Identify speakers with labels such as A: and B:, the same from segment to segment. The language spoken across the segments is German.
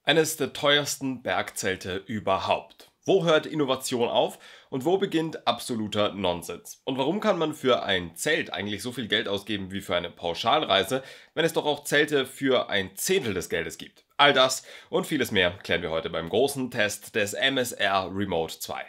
A: Eines der teuersten Bergzelte überhaupt. Wo hört Innovation auf und wo beginnt absoluter Nonsens? Und warum kann man für ein Zelt eigentlich so viel Geld ausgeben wie für eine Pauschalreise, wenn es doch auch Zelte für ein Zehntel des Geldes gibt? All das und vieles mehr klären wir heute beim großen Test des MSR Remote 2.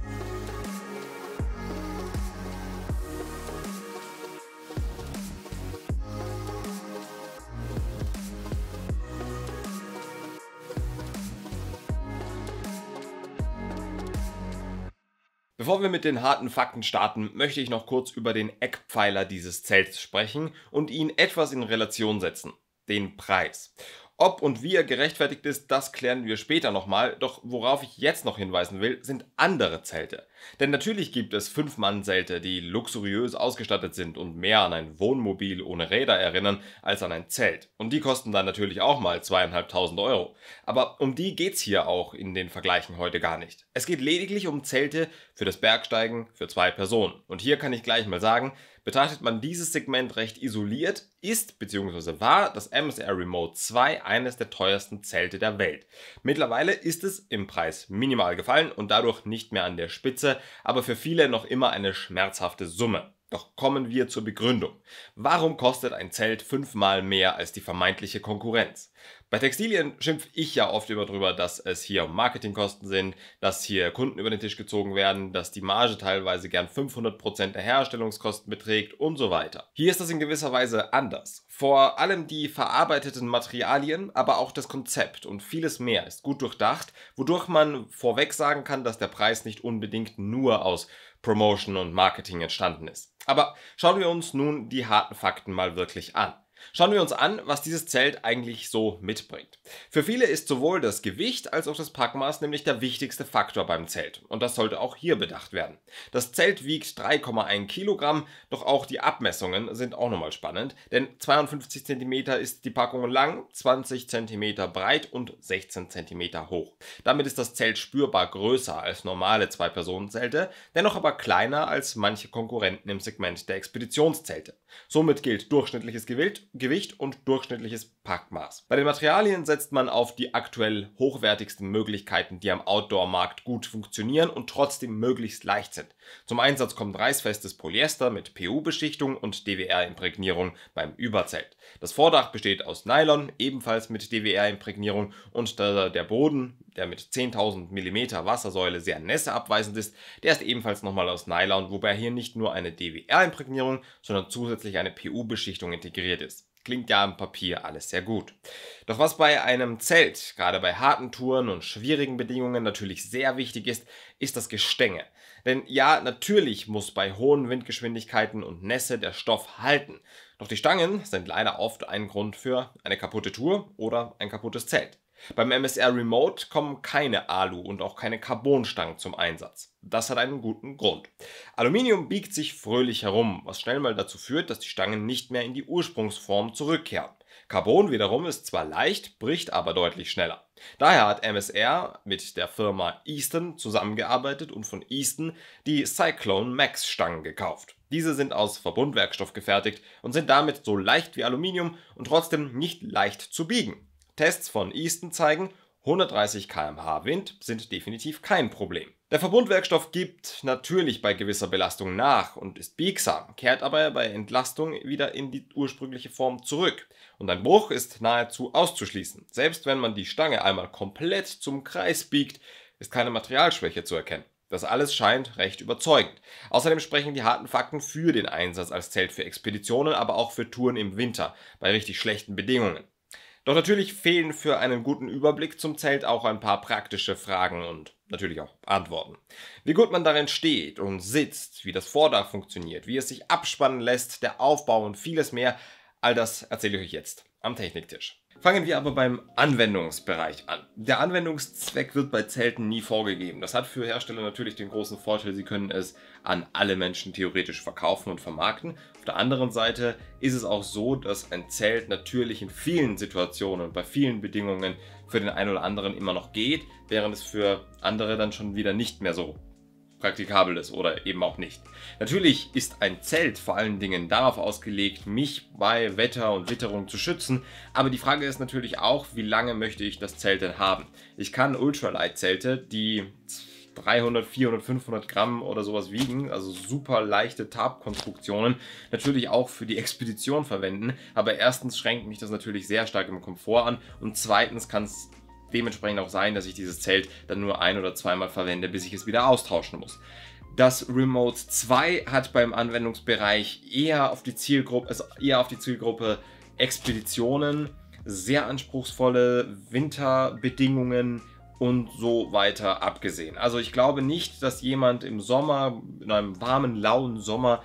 A: Bevor wir mit den harten Fakten starten, möchte ich noch kurz über den Eckpfeiler dieses Zelts sprechen und ihn etwas in Relation setzen: den Preis. Ob und wie er gerechtfertigt ist, das klären wir später nochmal, doch worauf ich jetzt noch hinweisen will, sind andere Zelte. Denn natürlich gibt es 5-Mann-Zelte, die luxuriös ausgestattet sind und mehr an ein Wohnmobil ohne Räder erinnern als an ein Zelt. Und die kosten dann natürlich auch mal 2.500 Euro. Aber um die geht's hier auch in den Vergleichen heute gar nicht. Es geht lediglich um Zelte für das Bergsteigen für 2 Personen. Und hier kann ich gleich mal sagen, betrachtet man dieses Segment recht isoliert, ist bzw. war das MSR Remote 2 eines der teuersten Zelte der Welt. Mittlerweile ist es im Preis minimal gefallen und dadurch nicht mehr an der Spitze, aber für viele noch immer eine schmerzhafte Summe. Doch kommen wir zur Begründung. Warum kostet ein Zelt 5-mal mehr als die vermeintliche Konkurrenz? Bei Textilien schimpfe ich ja oft immer drüber, dass es hier Marketingkosten sind, dass hier Kunden über den Tisch gezogen werden, dass die Marge teilweise gern 500% der Herstellungskosten beträgt und so weiter. Hier ist das in gewisser Weise anders. Vor allem die verarbeiteten Materialien, aber auch das Konzept und vieles mehr ist gut durchdacht, wodurch man vorweg sagen kann, dass der Preis nicht unbedingt nur aus Promotion und Marketing entstanden ist. Aber schauen wir uns nun die harten Fakten mal wirklich an. Schauen wir uns an, was dieses Zelt eigentlich so mitbringt. Für viele ist sowohl das Gewicht als auch das Packmaß nämlich der wichtigste Faktor beim Zelt. Und das sollte auch hier bedacht werden. Das Zelt wiegt 3,1 Kilogramm, doch auch die Abmessungen sind auch nochmal spannend, denn 52 cm ist die Packung lang, 20 cm breit und 16 cm hoch. Damit ist das Zelt spürbar größer als normale 2-Personen-Zelte, dennoch aber kleiner als manche Konkurrenten im Segment der Expeditionszelte. Somit gilt durchschnittliches Gewicht und durchschnittliches Packmaß. Bei den Materialien setzt man auf die aktuell hochwertigsten Möglichkeiten, die am Outdoor-Markt gut funktionieren und trotzdem möglichst leicht sind. Zum Einsatz kommt reißfestes Polyester mit PU-Beschichtung und DWR-Imprägnierung beim Überzelt. Das Vordach besteht aus Nylon, ebenfalls mit DWR-Imprägnierung, und der Boden, der mit 10.000 mm Wassersäule sehr nässeabweisend ist, der ist ebenfalls nochmal aus Nylon, wobei hier nicht nur eine DWR-Imprägnierung, sondern zusätzlich eine PU-Beschichtung integriert ist. Klingt ja am Papier alles sehr gut. Doch was bei einem Zelt, gerade bei harten Touren und schwierigen Bedingungen natürlich sehr wichtig ist, ist das Gestänge. Denn ja, natürlich muss bei hohen Windgeschwindigkeiten und Nässe der Stoff halten. Doch die Stangen sind leider oft ein Grund für eine kaputte Tour oder ein kaputtes Zelt. Beim MSR Remote kommen keine Alu- und auch keine Carbonstangen zum Einsatz. Das hat einen guten Grund. Aluminium biegt sich fröhlich herum, was schnell mal dazu führt, dass die Stangen nicht mehr in die Ursprungsform zurückkehren. Carbon wiederum ist zwar leicht, bricht aber deutlich schneller. Daher hat MSR mit der Firma Easton zusammengearbeitet und von Easton die Cyclone Max Stangen gekauft. Diese sind aus Verbundwerkstoff gefertigt und sind damit so leicht wie Aluminium und trotzdem nicht leicht zu biegen. Tests von Easton zeigen, 130 km/h Wind sind definitiv kein Problem. Der Verbundwerkstoff gibt natürlich bei gewisser Belastung nach und ist biegsam, kehrt aber bei Entlastung wieder in die ursprüngliche Form zurück. Und ein Bruch ist nahezu auszuschließen. Selbst wenn man die Stange einmal komplett zum Kreis biegt, ist keine Materialschwäche zu erkennen. Das alles scheint recht überzeugend. Außerdem sprechen die harten Fakten für den Einsatz als Zelt für Expeditionen, aber auch für Touren im Winter, bei richtig schlechten Bedingungen. Doch natürlich fehlen für einen guten Überblick zum Zelt auch ein paar praktische Fragen und natürlich auch Antworten. Wie gut man darin steht und sitzt, wie das Vordach funktioniert, wie es sich abspannen lässt, der Aufbau und vieles mehr, all das erzähle ich euch jetzt am Techniktisch. Fangen wir aber beim Anwendungsbereich an. Der Anwendungszweck wird bei Zelten nie vorgegeben. Das hat für Hersteller natürlich den großen Vorteil, sie können es an alle Menschen theoretisch verkaufen und vermarkten. Auf der anderen Seite ist es auch so, dass ein Zelt natürlich in vielen Situationen und bei vielen Bedingungen für den einen oder anderen immer noch geht, während es für andere dann schon wieder nicht mehr so praktikabel ist oder eben auch nicht. Natürlich ist ein Zelt vor allen Dingen darauf ausgelegt, mich bei Wetter und Witterung zu schützen, aber die Frage ist natürlich auch, wie lange möchte ich das Zelt denn haben? Ich kann Ultralight-Zelte, die 300, 400, 500 Gramm oder sowas wiegen, also super leichte Tarpkonstruktionen, natürlich auch für die Expedition verwenden, aber erstens schränkt mich das natürlich sehr stark im Komfort an und zweitens kann es dementsprechend auch sein, dass ich dieses Zelt dann nur ein- oder zweimal verwende, bis ich es wieder austauschen muss. Das Remote 2 hat beim Anwendungsbereich eher auf die Zielgruppe Expeditionen, sehr anspruchsvolle Winterbedingungen und so weiter abgesehen. Also ich glaube nicht, dass jemand im Sommer, in einem warmen, lauen Sommer,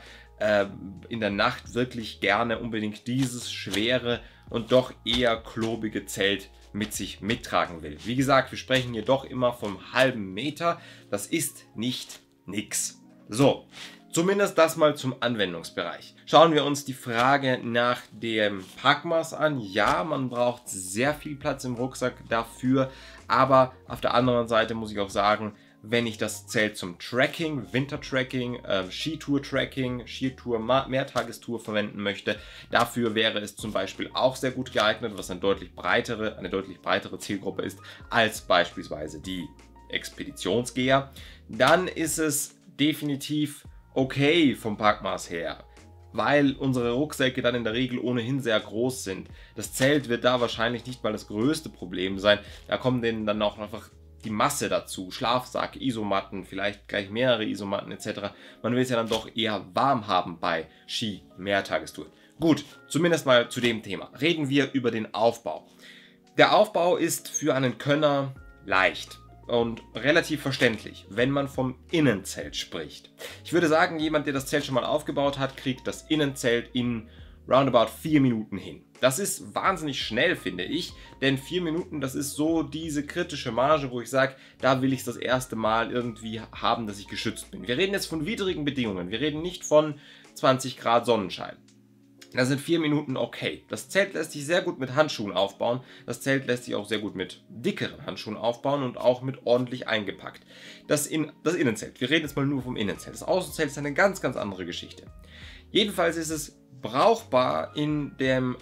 A: in der Nacht wirklich gerne unbedingt dieses schwere und doch eher klobige Zelt mit sich mittragen will. Wie gesagt, wir sprechen hier doch immer vom halben Meter. Das ist nicht nix. So, zumindest das mal zum Anwendungsbereich. Schauen wir uns die Frage nach dem Packmaß an. Ja, man braucht sehr viel Platz im Rucksack dafür, aber auf der anderen Seite muss ich auch sagen, wenn ich das Zelt zum Trekking, Wintertracking, Skitour-Tracking, Skitour, Mehrtagestour verwenden möchte, dafür wäre es zum Beispiel auch sehr gut geeignet, was eine deutlich breitere Zielgruppe ist als beispielsweise die Expeditionsgeher. Dann ist es definitiv okay vom Packmaß her, weil unsere Rucksäcke dann in der Regel ohnehin sehr groß sind. Das Zelt wird da wahrscheinlich nicht mal das größte Problem sein. Da kommen denen dann auch einfach die Masse dazu, Schlafsack, Isomatten, vielleicht gleich mehrere Isomatten etc. Man will es ja dann doch eher warm haben bei Ski-Mehrtagestouren. Gut, zumindest mal zu dem Thema. Reden wir über den Aufbau. Der Aufbau ist für einen Könner leicht und relativ verständlich, wenn man vom Innenzelt spricht. Ich würde sagen, jemand, der das Zelt schon mal aufgebaut hat, kriegt das Innenzelt in roundabout 4 Minuten hin. Das ist wahnsinnig schnell, finde ich, denn 4 Minuten, das ist so diese kritische Marge, wo ich sage, da will ich es das erste Mal irgendwie haben, dass ich geschützt bin. Wir reden jetzt von widrigen Bedingungen, wir reden nicht von 20 Grad Sonnenschein. Da sind 4 Minuten okay. Das Zelt lässt sich sehr gut mit Handschuhen aufbauen. Das Zelt lässt sich auch sehr gut mit dickeren Handschuhen aufbauen und auch mit ordentlich eingepackt. Das Innenzelt, wir reden jetzt mal nur vom Innenzelt. Das Außenzelt ist eine ganz, ganz andere Geschichte. Jedenfalls ist es brauchbar im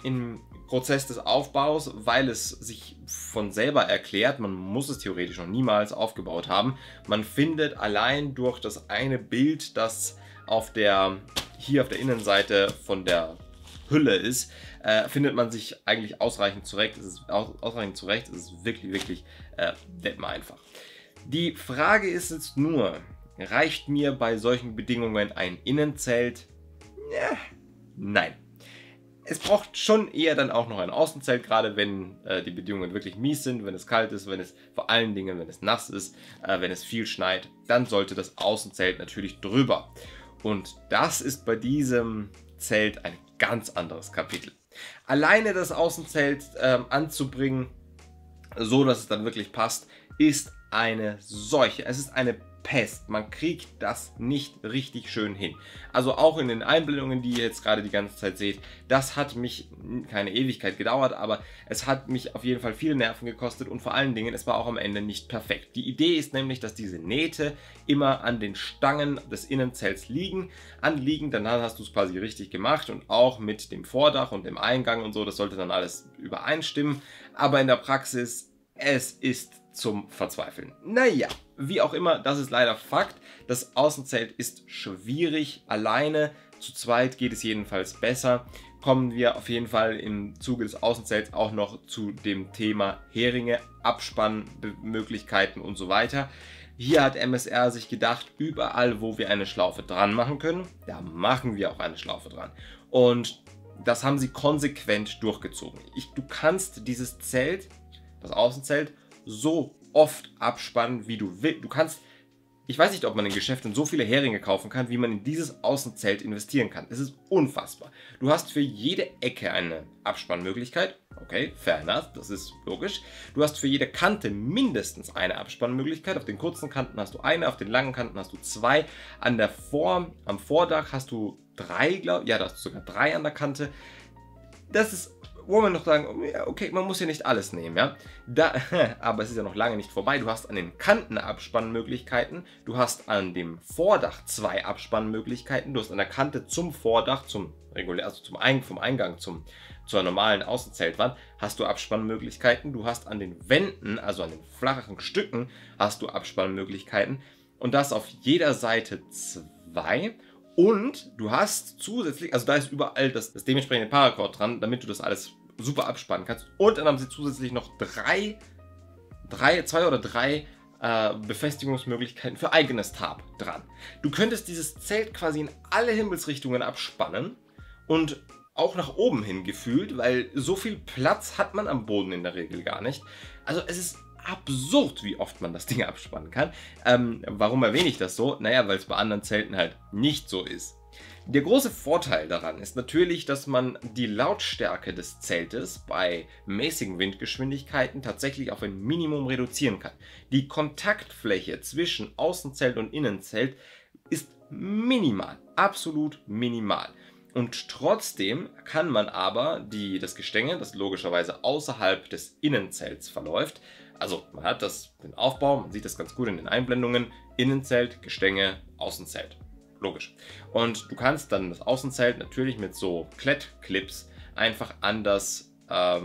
A: Prozess des Aufbaus, weil es sich von selber erklärt. Man muss es theoretisch noch niemals aufgebaut haben. Man findet allein durch das eine Bild, das hier auf der Innenseite von der Hülle ist, findet man sich eigentlich ausreichend zurecht. Es ist wirklich, wirklich einfach. Die Frage ist jetzt nur, reicht mir bei solchen Bedingungen ein Innenzelt? Ja, nein. Es braucht schon eher dann auch noch ein Außenzelt, gerade wenn die Bedingungen wirklich mies sind, wenn es kalt ist, vor allen Dingen, wenn es nass ist, wenn es viel schneit, dann sollte das Außenzelt natürlich drüber. Und das ist bei diesem Zelt ein ganz anderes Kapitel. Alleine das Außenzelt anzubringen, so dass es dann wirklich passt, ist eine Seuche. Es ist eine Pest. Man kriegt das nicht richtig schön hin. Also auch in den Einblendungen, die ihr jetzt gerade die ganze Zeit seht, das hat mich keine Ewigkeit gedauert, aber es hat mich auf jeden Fall viele Nerven gekostet und vor allen Dingen, es war auch am Ende nicht perfekt. Die Idee ist nämlich, dass diese Nähte immer an den Stangen des Innenzelts anliegen, dann hast du es quasi richtig gemacht und auch mit dem Vordach und dem Eingang und so, das sollte dann alles übereinstimmen, aber in der Praxis, es ist zum Verzweifeln. Naja, wie auch immer, das ist leider Fakt. Das Außenzelt ist schwierig alleine. Zu zweit geht es jedenfalls besser. Kommen wir auf jeden Fall im Zuge des Außenzelts auch noch zu dem Thema Heringe, Abspannmöglichkeiten und so weiter. Hier hat MSR sich gedacht, überall wo wir eine Schlaufe dran machen können, da machen wir auch eine Schlaufe dran. Und das haben sie konsequent durchgezogen. Du kannst dieses Zelt, das Außenzelt, so oft abspannen, wie du willst. Ich weiß nicht, ob man in Geschäften so viele Heringe kaufen kann, wie man in dieses Außenzelt investieren kann. Es ist unfassbar. Du hast für jede Ecke eine Abspannmöglichkeit. Okay, fair enough, das ist logisch. Du hast für jede Kante mindestens eine Abspannmöglichkeit. Auf den kurzen Kanten hast du eine, auf den langen Kanten hast du zwei. Am Vordach hast du drei, da hast du sogar drei an der Kante. Das ist wo wir noch sagen, ja, okay, man muss ja nicht alles nehmen, ja. Aber es ist ja noch lange nicht vorbei. Du hast an den Kanten Abspannmöglichkeiten, du hast an dem Vordach 2 Abspannmöglichkeiten, du hast an der Kante zum Vordach, also vom Eingang zur normalen Außenzeltwand, hast du Abspannmöglichkeiten. Du hast an den Wänden, also an den flacheren Stücken, hast du Abspannmöglichkeiten. Und das auf jeder Seite 2. Und du hast zusätzlich, also da ist überall das dementsprechende Paracord dran, damit du das alles super abspannen kannst. Und dann haben sie zusätzlich noch zwei oder drei Befestigungsmöglichkeiten für eigenes Tarp dran. Du könntest dieses Zelt quasi in alle Himmelsrichtungen abspannen und auch nach oben hin gefühlt, weil so viel Platz hat man am Boden in der Regel gar nicht. Also es ist absurd, wie oft man das Ding abspannen kann. Warum erwähne ich das so? Naja, weil es bei anderen Zelten halt nicht so ist. Der große Vorteil daran ist natürlich, dass man die Lautstärke des Zeltes bei mäßigen Windgeschwindigkeiten tatsächlich auf ein Minimum reduzieren kann. Die Kontaktfläche zwischen Außenzelt und Innenzelt ist minimal, absolut minimal. Und trotzdem kann man aber das Gestänge, das logischerweise außerhalb des Innenzelts verläuft, also man hat den Aufbau, man sieht das ganz gut in den Einblendungen, Innenzelt, Gestänge, Außenzelt. Logisch. Und du kannst dann das Außenzelt natürlich mit so Klettclips einfach an das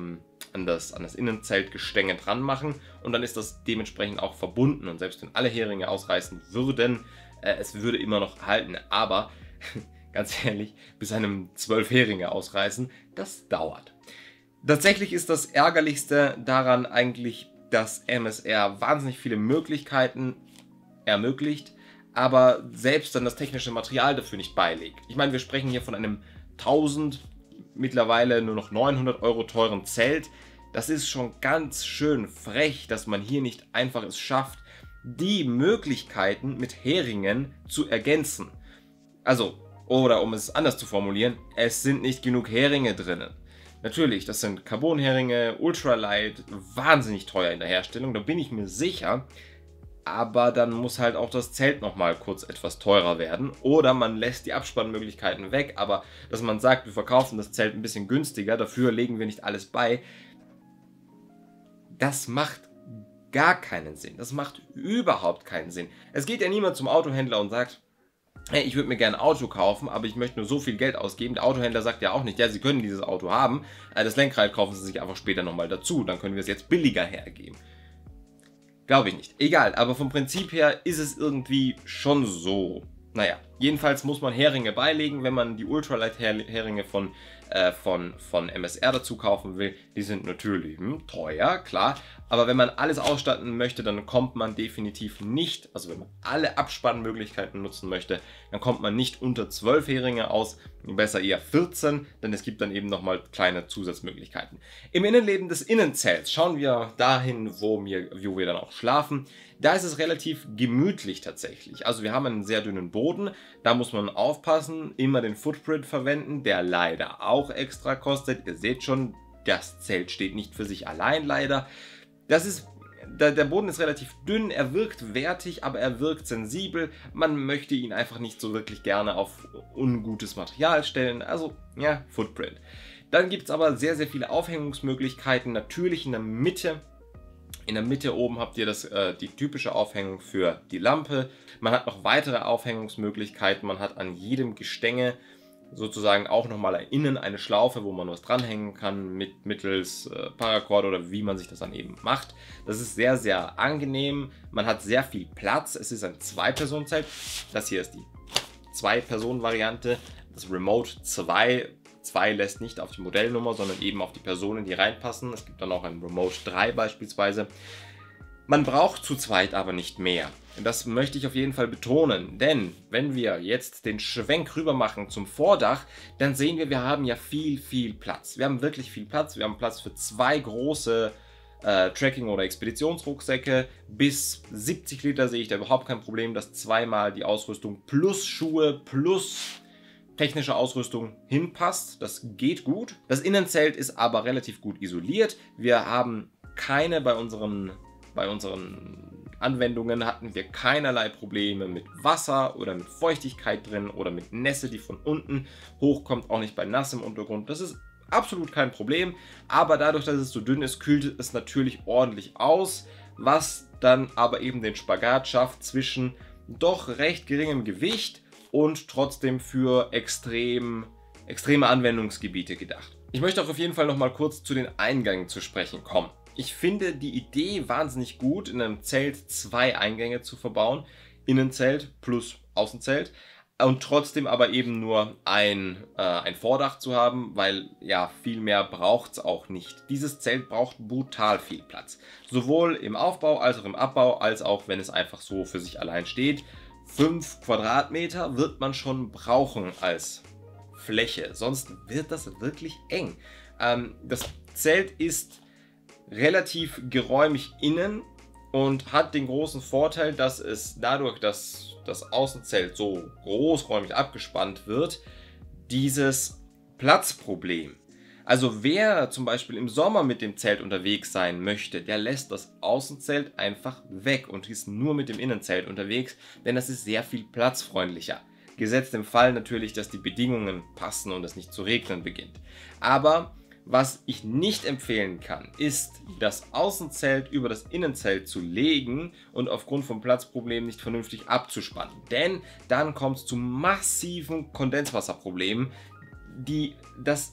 A: Innenzeltgestänge dran machen und dann ist das dementsprechend auch verbunden und selbst wenn alle Heringe ausreißen würden, es würde immer noch halten, aber ganz ehrlich, bis einem 12 Heringe ausreißen, das dauert. Tatsächlich ist das Ärgerlichste daran eigentlich, dass MSR wahnsinnig viele Möglichkeiten ermöglicht, aber selbst dann das technische Material dafür nicht beilegt. Ich meine, wir sprechen hier von einem 1000, mittlerweile nur noch 900 Euro teuren Zelt. Das ist schon ganz schön frech, dass man hier nicht einfach es schafft, die Möglichkeiten mit Heringen zu ergänzen. Also, oder um es anders zu formulieren, es sind nicht genug Heringe drinnen. Natürlich, das sind Carbon-Heringe, Ultralight, wahnsinnig teuer in der Herstellung, da bin ich mir sicher. Aber dann muss halt auch das Zelt nochmal kurz etwas teurer werden. Oder man lässt die Abspannmöglichkeiten weg, aber dass man sagt, wir verkaufen das Zelt ein bisschen günstiger, dafür legen wir nicht alles bei, das macht gar keinen Sinn. Das macht überhaupt keinen Sinn. Es geht ja niemand zum Autohändler und sagt, hey, ich würde mir gerne ein Auto kaufen, aber ich möchte nur so viel Geld ausgeben. Der Autohändler sagt ja auch nicht, ja, Sie können dieses Auto haben, das Lenkrad kaufen Sie sich einfach später nochmal dazu, dann können wir es jetzt billiger hergeben. Glaube ich nicht. Egal, aber vom Prinzip her ist es irgendwie schon so. Naja, jedenfalls muss man Heringe beilegen, wenn man die Ultralight-Heringe von MSR dazu kaufen will. Die sind natürlich teuer, klar. Aber wenn man alles ausstatten möchte, dann kommt man definitiv nicht, also wenn man alle Abspannmöglichkeiten nutzen möchte, dann kommt man nicht unter 12 Heringe aus, besser eher 14, denn es gibt dann eben nochmal kleine Zusatzmöglichkeiten. Im Innenleben des Innenzelts schauen wir dahin, wo wir dann auch schlafen. Da ist es relativ gemütlich tatsächlich. Also wir haben einen sehr dünnen Boden, da muss man aufpassen, immer den Footprint verwenden, der leider auch extra kostet. Ihr seht schon, das Zelt steht nicht für sich allein leider. Der Boden ist relativ dünn, er wirkt wertig, aber er wirkt sensibel. Man möchte ihn einfach nicht so wirklich gerne auf ungutes Material stellen, also ja, Footprint. Dann gibt es aber sehr, sehr viele Aufhängungsmöglichkeiten, natürlich in der Mitte. In der Mitte oben habt ihr die typische Aufhängung für die Lampe. Man hat noch weitere Aufhängungsmöglichkeiten, man hat an jedem Gestänge sozusagen auch nochmal innen eine Schlaufe, wo man was dranhängen kann mittels Paracord oder wie man sich das dann eben macht. Das ist sehr, sehr angenehm. Man hat sehr viel Platz. Es ist ein 2-Personen-Zelt. Das hier ist die 2-Personen-Variante. Das Remote 2 lässt nicht auf die Modellnummer, sondern eben auf die Personen, die reinpassen. Es gibt dann auch ein Remote 3 beispielsweise. Man braucht zu zweit aber nicht mehr. Das möchte ich auf jeden Fall betonen, denn wenn wir jetzt den Schwenk rüber machen zum Vordach, dann sehen wir haben ja viel, viel Platz. Wir haben wirklich viel Platz. Wir haben Platz für 2 große Trekking- oder Expeditionsrucksäcke. Bis 70 Liter sehe ich da überhaupt kein Problem, dass zweimal die Ausrüstung plus Schuhe plus technische Ausrüstung hinpasst. Das geht gut. Das Innenzelt ist aber relativ gut isoliert. Wir haben keine bei unseren Anwendungen hatten wir keinerlei Probleme mit Wasser oder mit Feuchtigkeit drin oder mit Nässe, die von unten hochkommt, auch nicht bei nassem Untergrund. Das ist absolut kein Problem, aber dadurch, dass es so dünn ist, kühlt es natürlich ordentlich aus, was dann aber eben den Spagat schafft zwischen doch recht geringem Gewicht und trotzdem für extreme Anwendungsgebiete gedacht. Ich möchte auch auf jeden Fall noch mal kurz zu den Eingängen zu sprechen kommen. Ich finde die Idee wahnsinnig gut, in einem Zelt 2 Eingänge zu verbauen. Innenzelt plus Außenzelt. Und trotzdem aber eben nur ein Vordach zu haben, weil ja, viel mehr braucht es auch nicht. Dieses Zelt braucht brutal viel Platz. Sowohl im Aufbau als auch im Abbau, als auch wenn es einfach so für sich allein steht. 5 Quadratmeter wird man schon brauchen als Fläche, sonst wird das wirklich eng. Das Zelt ist relativ geräumig innen und hat den großen Vorteil, dass es dadurch, dass das Außenzelt so großräumig abgespannt wird, dieses Platzproblem. Also wer zum Beispiel im Sommer mit dem Zelt unterwegs sein möchte, der lässt das Außenzelt einfach weg und ist nur mit dem Innenzelt unterwegs, denn das ist sehr viel platzfreundlicher. Gesetzt im Fall natürlich, dass die Bedingungen passen und es nicht zu regnen beginnt. Aber was ich nicht empfehlen kann, ist, das Außenzelt über das Innenzelt zu legen und aufgrund von Platzproblemen nicht vernünftig abzuspannen. Denn dann kommt es zu massiven Kondenswasserproblemen. Das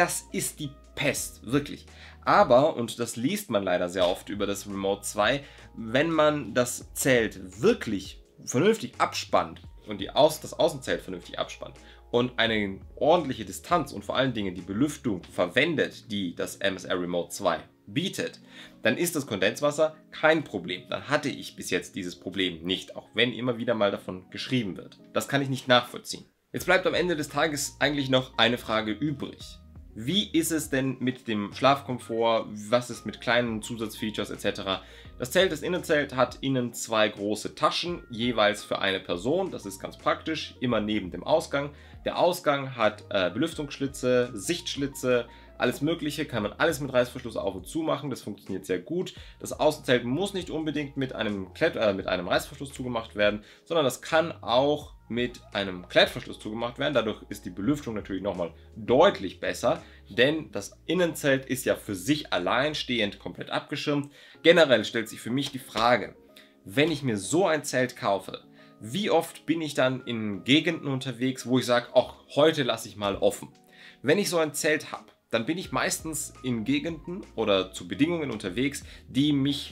A: ist die Pest, wirklich. Aber, und das liest man leider sehr oft über das Remote 2, wenn man das Zelt wirklich vernünftig abspannt und das Außenzelt vernünftig abspannt und eine ordentliche Distanz und vor allen Dingen die Belüftung verwendet, die das MSR Remote 2 bietet, dann ist das Kondenswasser kein Problem. Dann hatte ich bis jetzt dieses Problem nicht, auch wenn immer wieder mal davon geschrieben wird. Das kann ich nicht nachvollziehen. Jetzt bleibt am Ende des Tages eigentlich noch eine Frage übrig. Wie ist es denn mit dem Schlafkomfort? Was ist mit kleinen Zusatzfeatures etc.? Das Innenzelt hat innen 2 große Taschen, jeweils für eine Person. Das ist ganz praktisch, immer neben dem Ausgang. Der Ausgang hat Belüftungsschlitze, Sichtschlitze, alles Mögliche, kann man alles mit Reißverschluss auf und zu machen. Das funktioniert sehr gut. Das Außenzelt muss nicht unbedingt mit einem Reißverschluss zugemacht werden, sondern das kann auch mit einem Klettverschluss zugemacht werden. Dadurch ist die Belüftung natürlich nochmal deutlich besser, denn das Innenzelt ist ja für sich alleinstehend komplett abgeschirmt. Generell stellt sich für mich die Frage, wenn ich mir so ein Zelt kaufe, wie oft bin ich dann in Gegenden unterwegs, wo ich sage, ach, heute lasse ich mal offen. Wenn ich so ein Zelt habe, dann bin ich meistens in Gegenden oder zu Bedingungen unterwegs, die mich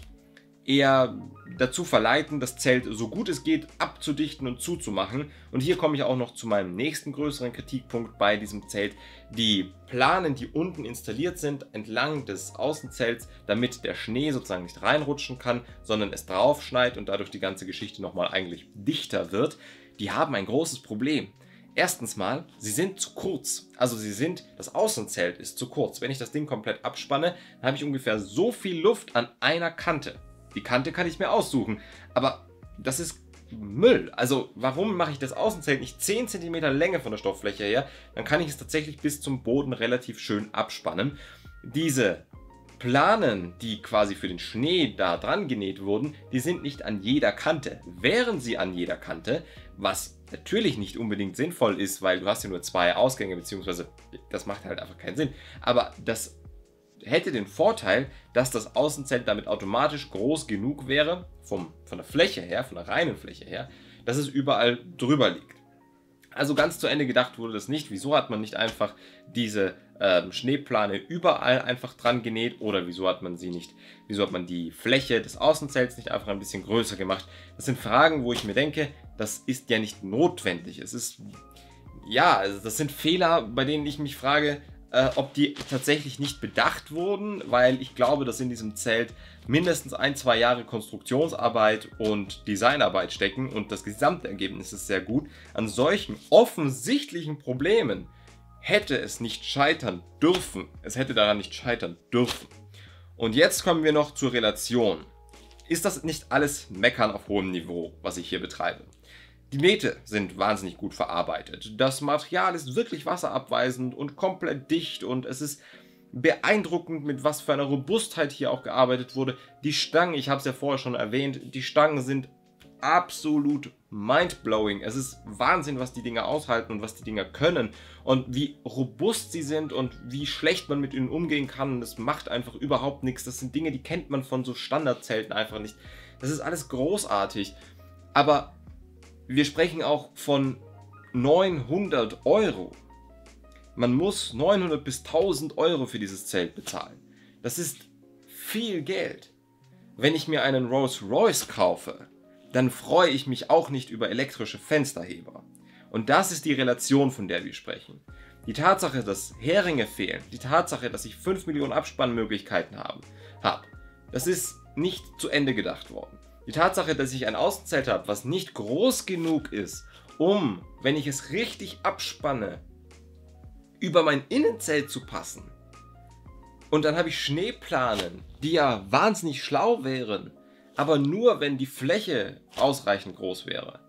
A: eher dazu verleiten, das Zelt so gut es geht abzudichten und zuzumachen. Und hier komme ich auch noch zu meinem nächsten größeren Kritikpunkt bei diesem Zelt. Die Planen, die unten installiert sind, entlang des Außenzelts, damit der Schnee sozusagen nicht reinrutschen kann, sondern es drauf schneit und dadurch die ganze Geschichte nochmal eigentlich dichter wird, die haben ein großes Problem. Erstens mal, sie sind zu kurz. Also das Außenzelt ist zu kurz. Wenn ich das Ding komplett abspanne, dann habe ich ungefähr so viel Luft an einer Kante. Die Kante kann ich mir aussuchen, aber das ist Müll. Also warum mache ich das Außenzelt nicht 10 cm Länge von der Stofffläche her? Dann kann ich es tatsächlich bis zum Boden relativ schön abspannen. Diese Planen, die quasi für den Schnee da dran genäht wurden, die sind nicht an jeder Kante. Wären sie an jeder Kante, was natürlich nicht unbedingt sinnvoll ist, weil du hast ja nur 2 Ausgänge, beziehungsweise das macht halt einfach keinen Sinn. Aber das hätte den Vorteil, dass das Außenzelt damit automatisch groß genug wäre, von der Fläche her, von der reinen Fläche her, dass es überall drüber liegt. Also ganz zu Ende gedacht wurde das nicht. Wieso hat man nicht einfach diese Schneeplane überall einfach dran genäht oder wieso hat man die Fläche des Außenzelts nicht einfach ein bisschen größer gemacht? Das sind Fragen, wo ich mir denke, das ist ja nicht notwendig. Also das sind Fehler, bei denen ich mich frage, ob die tatsächlich nicht bedacht wurden, weil ich glaube, dass in diesem Zelt mindestens 1-2 Jahre Konstruktionsarbeit und Designarbeit stecken und das Gesamtergebnis ist sehr gut. An solchen offensichtlichen Problemen hätte es nicht scheitern dürfen. Es hätte daran nicht scheitern dürfen. Und jetzt kommen wir noch zur Relation. Ist das nicht alles Meckern auf hohem Niveau, was ich hier betreibe? Die Nähte sind wahnsinnig gut verarbeitet. Das Material ist wirklich wasserabweisend und komplett dicht und es ist beeindruckend, mit was für einer Robustheit hier auch gearbeitet wurde. Die Stangen, ich habe es ja vorher schon erwähnt, die Stangen sind absolut mindblowing. Es ist Wahnsinn, was die Dinger aushalten und was die Dinger können und wie robust sie sind und wie schlecht man mit ihnen umgehen kann. Das macht einfach überhaupt nichts. Das sind Dinge, die kennt man von so Standardzelten einfach nicht. Das ist alles großartig. Aber wir sprechen auch von 900 Euro. Man muss 900 bis 1000 Euro für dieses Zelt bezahlen. Das ist viel Geld. Wenn ich mir einen Rolls-Royce kaufe, dann freue ich mich auch nicht über elektrische Fensterheber. Und das ist die Relation, von der wir sprechen. Die Tatsache, dass Heringe fehlen, die Tatsache, dass ich 5 Millionen Abspannmöglichkeiten habe, das ist nicht zu Ende gedacht worden. Die Tatsache, dass ich ein Außenzelt habe, was nicht groß genug ist, um, wenn ich es richtig abspanne, über mein Innenzelt zu passen. Und dann habe ich Schneeplanen, die ja wahnsinnig schlau wären, aber nur, wenn die Fläche ausreichend groß wäre.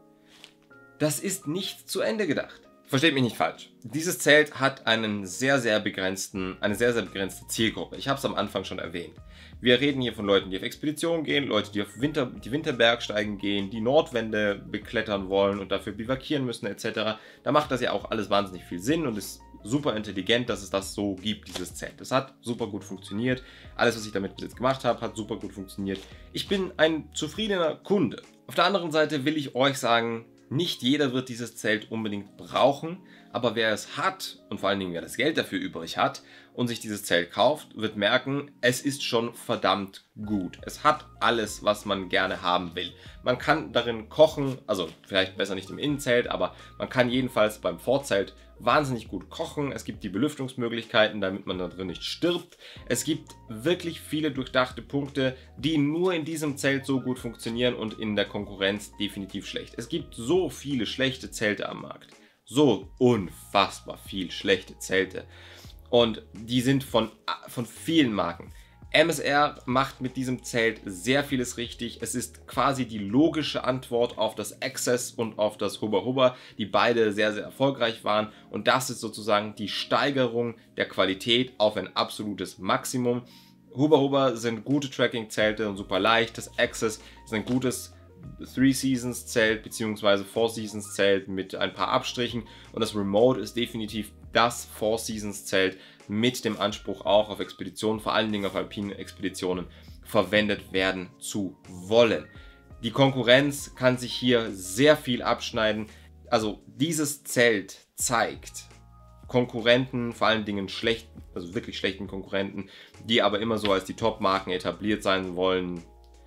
A: Das ist nicht zu Ende gedacht. Versteht mich nicht falsch. Dieses Zelt hat eine sehr, sehr begrenzte Zielgruppe. Ich habe es am Anfang schon erwähnt. Wir reden hier von Leuten, die auf Expedition gehen, Leute, die auf die Winterbergsteigen gehen, die Nordwände beklettern wollen und dafür bivakieren müssen etc. Da macht das ja auch alles wahnsinnig viel Sinn und ist super intelligent, dass es das so gibt, dieses Zelt. Das hat super gut funktioniert. Alles, was ich damit bis jetzt gemacht habe, hat super gut funktioniert. Ich bin ein zufriedener Kunde. Auf der anderen Seite will ich euch sagen, nicht jeder wird dieses Zelt unbedingt brauchen, aber wer es hat und vor allen Dingen wer das Geld dafür übrig hat und sich dieses Zelt kauft, wird merken, es ist schon verdammt gut. Es hat alles, was man gerne haben will. Man kann darin kochen, also vielleicht besser nicht im Innenzelt, aber man kann jedenfalls beim Vorzelt wahnsinnig gut kochen. Es gibt die Belüftungsmöglichkeiten, damit man da drin nicht stirbt. Es gibt wirklich viele durchdachte Punkte, die nur in diesem Zelt so gut funktionieren und in der Konkurrenz definitiv schlecht. Es gibt so viele schlechte Zelte am Markt. So unfassbar viel schlechte Zelte. Und die sind von vielen Marken. MSR macht mit diesem Zelt sehr vieles richtig. Es ist quasi die logische Antwort auf das Access und auf das Hubba Hubba, die beide sehr, sehr erfolgreich waren. Und das ist sozusagen die Steigerung der Qualität auf ein absolutes Maximum. Hubba Hubba sind gute Tracking-Zelte und super leicht. Das Access ist ein gutes 3-Seasons-Zelt bzw. 4-Seasons-Zelt mit ein paar Abstrichen. Und das Remote ist definitiv das 4-Seasons-Zelt mit dem Anspruch auch auf Expeditionen, vor allen Dingen auf alpinen Expeditionen, verwendet werden zu wollen. Die Konkurrenz kann sich hier sehr viel abschneiden. Also dieses Zelt zeigt Konkurrenten, vor allen Dingen schlechten, also wirklich schlechten Konkurrenten, die aber immer so als die Top-Marken etabliert sein wollen,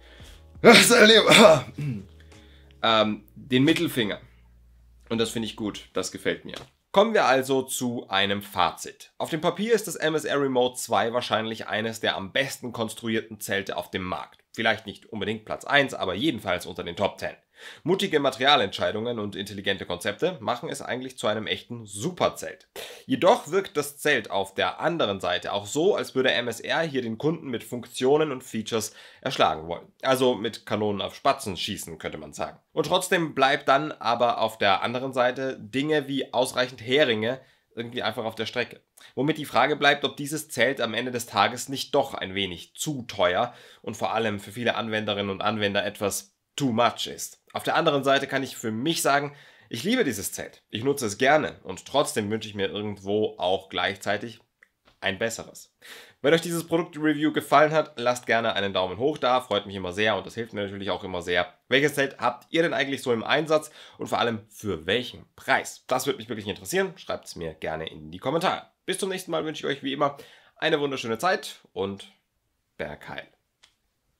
A: den Mittelfinger. Und das finde ich gut, das gefällt mir. Kommen wir also zu einem Fazit. Auf dem Papier ist das MSR Remote 2 wahrscheinlich eines der am besten konstruierten Zelte auf dem Markt. Vielleicht nicht unbedingt Platz 1, aber jedenfalls unter den Top 10. Mutige Materialentscheidungen und intelligente Konzepte machen es eigentlich zu einem echten Superzelt. Jedoch wirkt das Zelt auf der anderen Seite auch so, als würde MSR hier den Kunden mit Funktionen und Features erschlagen wollen. Also mit Kanonen auf Spatzen schießen, könnte man sagen. Und trotzdem bleibt dann aber auf der anderen Seite Dinge wie ausreichend Heringe irgendwie einfach auf der Strecke. Womit die Frage bleibt, ob dieses Zelt am Ende des Tages nicht doch ein wenig zu teuer und vor allem für viele Anwenderinnen und Anwender etwas too much ist. Auf der anderen Seite kann ich für mich sagen, ich liebe dieses Zelt. Ich nutze es gerne und trotzdem wünsche ich mir irgendwo auch gleichzeitig ein besseres. Wenn euch dieses Produktreview gefallen hat, lasst gerne einen Daumen hoch da, freut mich immer sehr und das hilft mir natürlich auch immer sehr. Welches Zelt habt ihr denn eigentlich so im Einsatz und vor allem für welchen Preis? Das würde mich wirklich interessieren, schreibt es mir gerne in die Kommentare. Bis zum nächsten Mal wünsche ich euch wie immer eine wunderschöne Zeit und Bergheil.